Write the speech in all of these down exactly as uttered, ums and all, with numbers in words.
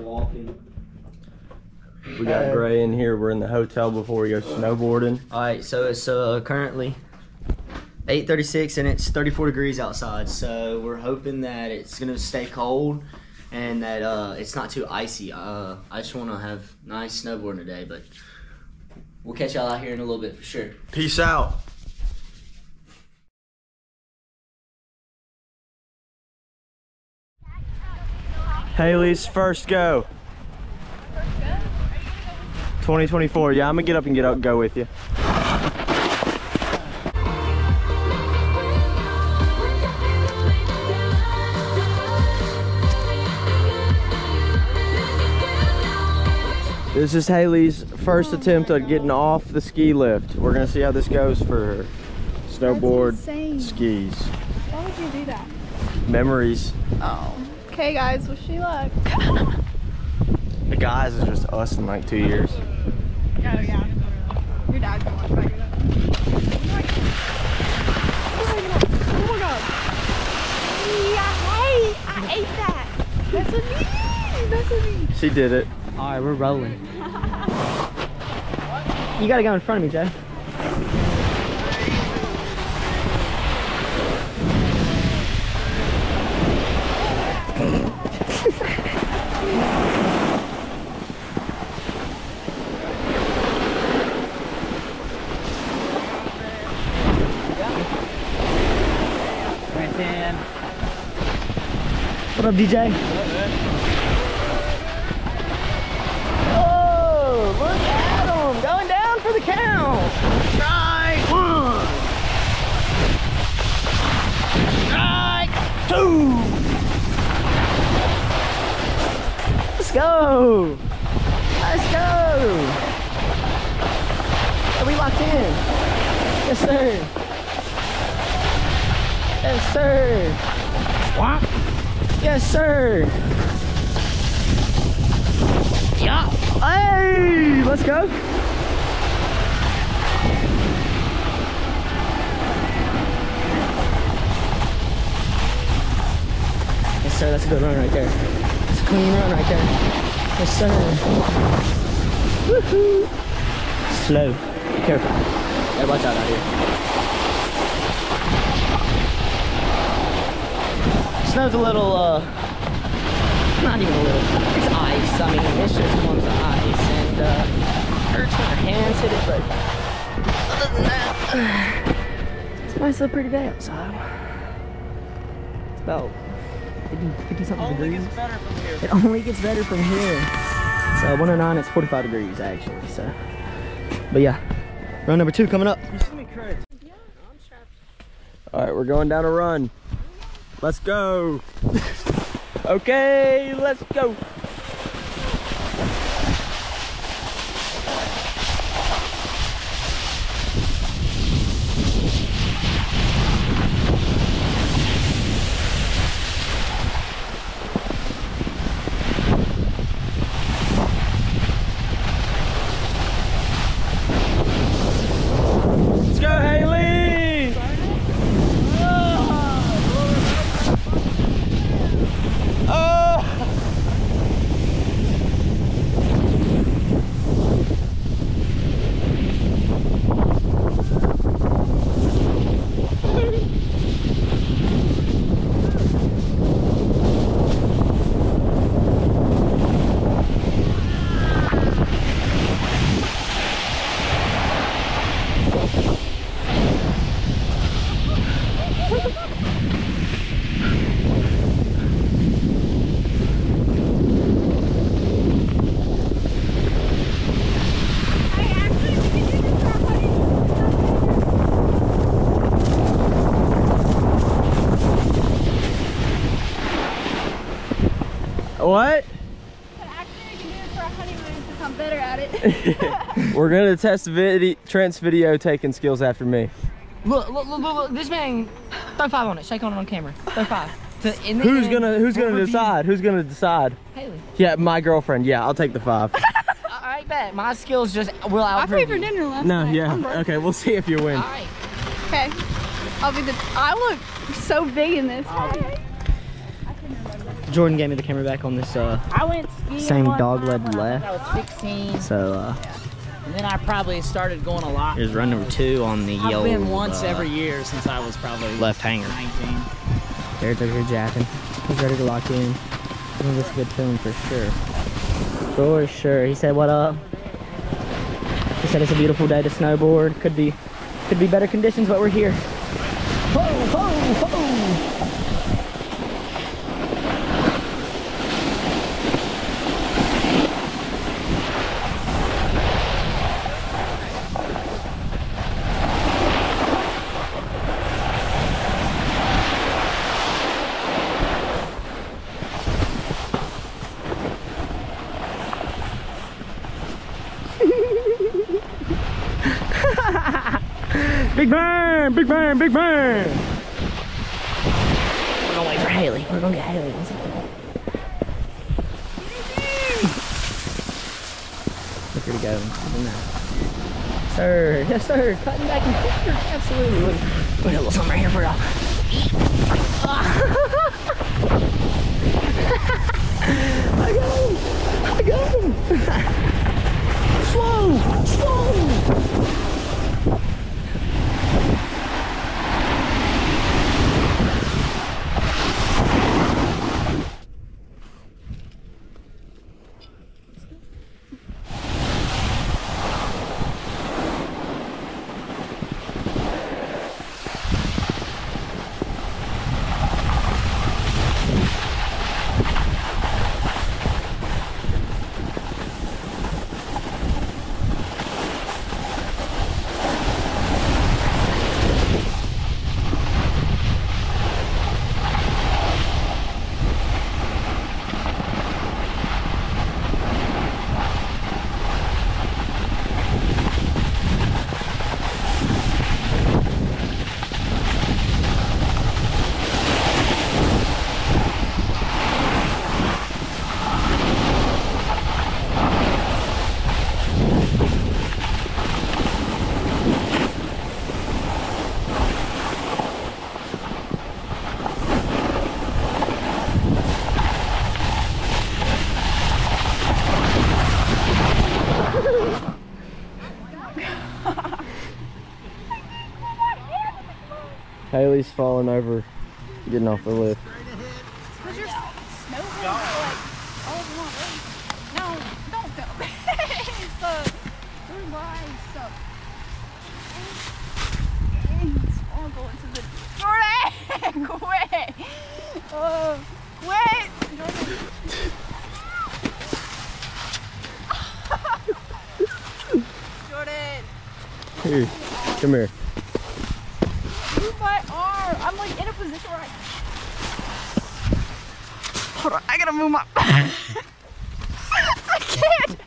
walking. We got Gray in here. We're in the hotel before we go snowboarding. All right, so it's uh, currently eight thirty-six and it's thirty-four degrees outside. So we're hoping that it's gonna stay cold and that uh, it's not too icy. Uh, I just want to have nice snowboarding today, but we'll catch y'all out here in a little bit for sure. Peace out. Haley's first go. twenty twenty-four. Yeah, I'm gonna get up and get up, go with you. This is Haley's first attempt at getting off the ski lift. We're gonna see how this goes for her. Snowboard, skis. Why would you do that? Memories. Oh. Okay, guys, wish you luck. The guys is just us in like two years. Oh, yeah. Your dad's gonna watch back it up. Oh my god. Yeah, hey, I ate that. That's what me. That's what me. She did it. All right, we're rolling. You gotta go in front of me, Jay. What up, D J? Oh, look at him going down for the count. Strike one. Strike two. Let's go. Let's go. Are we locked in? Yes, sir. Yes, sir. What? Yes, sir. Yeah. Hey, let's go. Yes, sir. That's a good run right there. It's a clean run right there. Yes, sir. Woohoo. Slow. Be careful. Yeah, watch out out here. Snow's a little, uh, not even a little, it's ice. I mean, it's just clumps of ice, and, uh, hurts when your hands hit it, but other than that, it's a nice little pretty day outside. It's about fifty, fifty something degrees. It only gets better from here. It only gets better from here. So one oh nine, it's forty-five degrees, actually, so. But yeah, run number two coming up. All right, we're going down a run. Let's go. Okay, let's go. Let's go, Haley. What? But actually, I can do this for a honeymoon since I'm better at it. We're gonna test vid Trent's video taking skills after me. Look, look, look, look, look, this man, throw five on it, shake on it on camera, throw five. To, in the who's end, gonna, who's gonna review. decide? Who's gonna decide? Haley. Yeah, my girlfriend, yeah, I'll take the five. All right, bet, my skills just will out. I paid for dinner last No, night. yeah, I'm broke. okay, we'll see if you win. All right. Okay, I'll be the, I look so big in this. Oh. Hey. I can remember. Jordan gave me the camera back on this uh, I went skiing same one dog time leg when I left. think I was sixteen, So uh, and then I probably started going a lot. here's run number two on the I've yellow. been once uh, every year since I was probably left hanger. nineteen. Jared's over here jacking. He's ready to lock in. I think it's a good film for sure. For sure. He said, "What up?" He said it's a beautiful day to snowboard. Could be, could be better conditions, but we're here. Ho ho ho! Big Bang! Big Bang! Big Bang! We're gonna wait for Haley. We're gonna get Haley. Look her to go. Sir, yes sir. Cutting back and forth. Absolutely. Look, look at a little something right here for y'all. I got him! I got him! Slow! Slow! Haley's falling over, getting off the lift. Because you're snowboarding like all in one race. No, don't film it. It's uh, your lines suck. It's all going to the Jordan! Quit! Oh, quit! Jordan! Here, come here. Move my arm. I'm like in a position where I. Hold on, I gotta move my. I can't.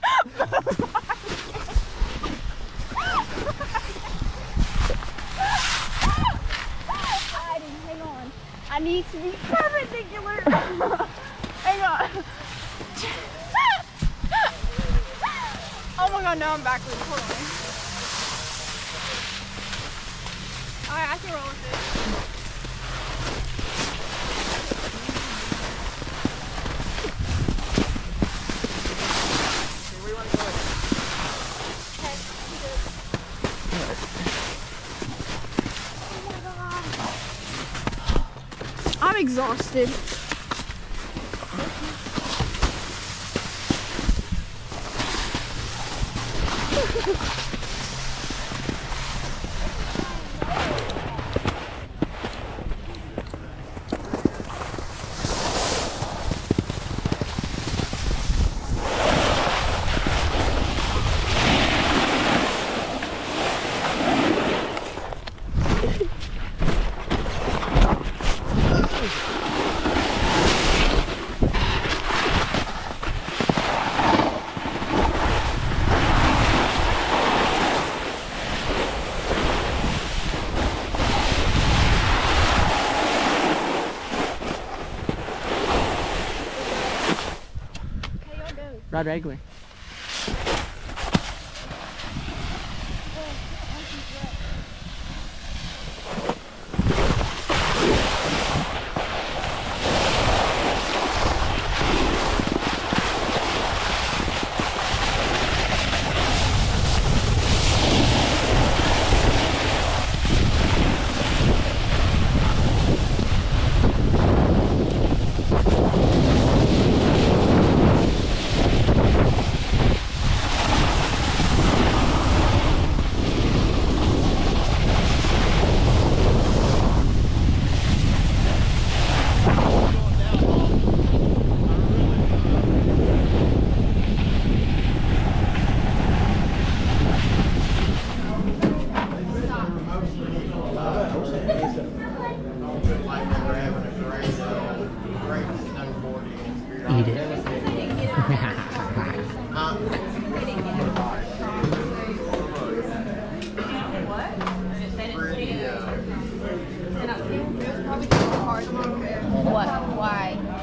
I didn't. Hang on. I need to be perpendicular. Hang on. Oh my god, now I'm backwards. Hold on. Alright, I can roll with it. Where do you want to go with Okay, good. Oh my god. I'm exhausted. Rod regular.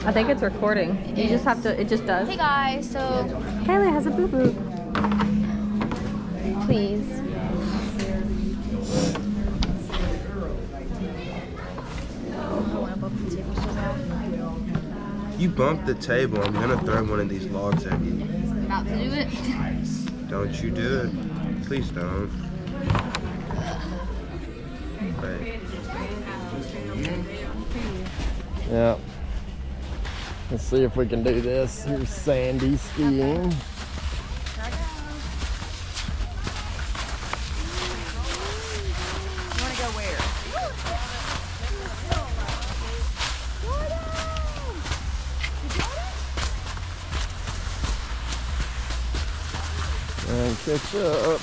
I think it's recording. It you is. just have to, it just does. Hey guys, so Kylie has a boo boo. Please. I want to bump the table so bad. You bumped the table. I'm gonna throw one of these logs at you. I'm about to do it. Don't you do it. Please don't. Wait. Yeah. Let's see if we can do this. Here's Sandy skiing. You want to go where? And catch up.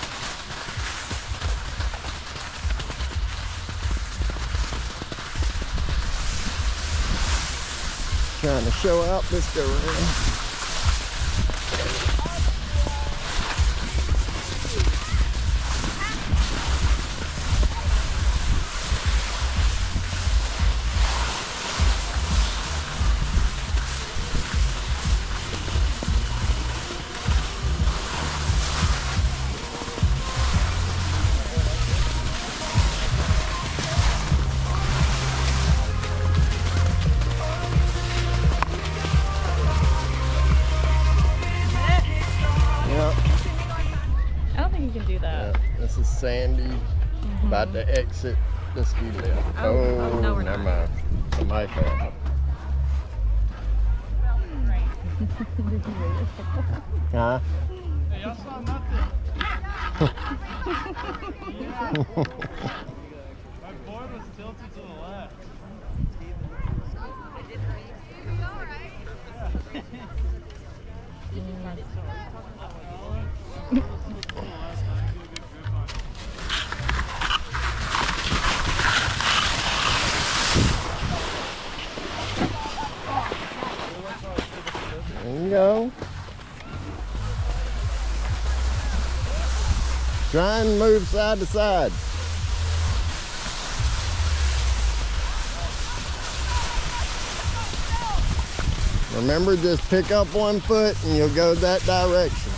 Trying to show out this go around. I don't think you can do that. Yeah, this is Sandy, mm-hmm. About to exit the ski lift. Oh, Oh, oh, no, we're never not. mind. Somebody fell. Huh? Hey, y'all saw nothing. My board was tilted to the left. There you go. Try and move side to side. Remember, just pick up one foot and you'll go that direction.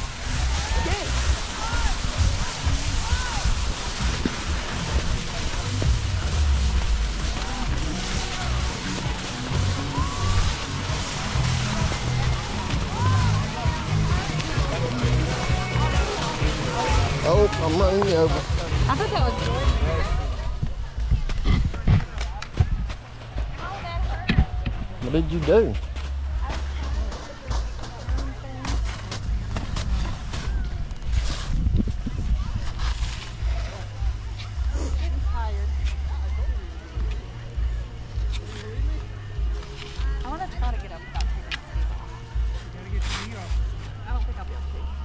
Oh, I'm running you over. I thought that was What did you do? I want to try to get up without taking the skis off. I don't think I'll be able to.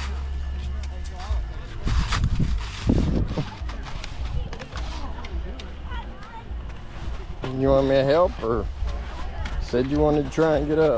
You want me to help, or said you wanted to try and get up?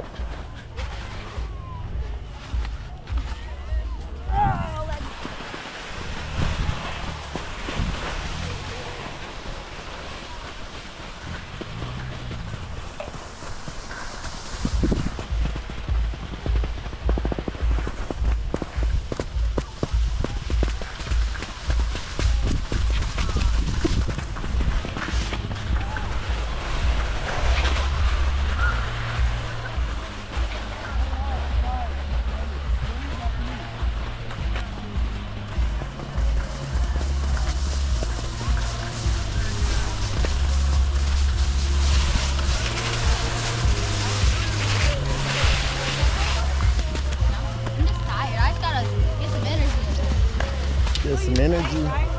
I'm just tired. I just gotta get some energy. Get some energy.